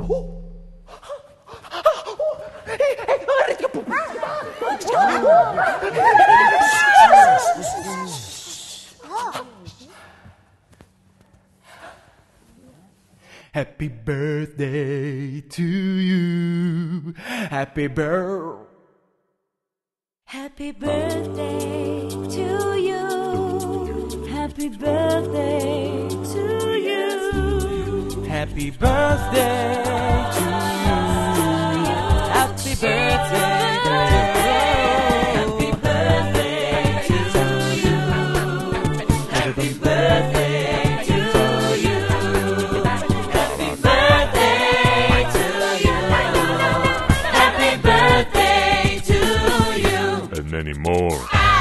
Happy birthday to you. Happy birthday. Happy birthday to you. Happy birthday to you. Happy birthday to you. Happy birthday to you. Happy birthday to you. Happy birthday to you. Happy birthday to you. Happy birthday to you. And many more.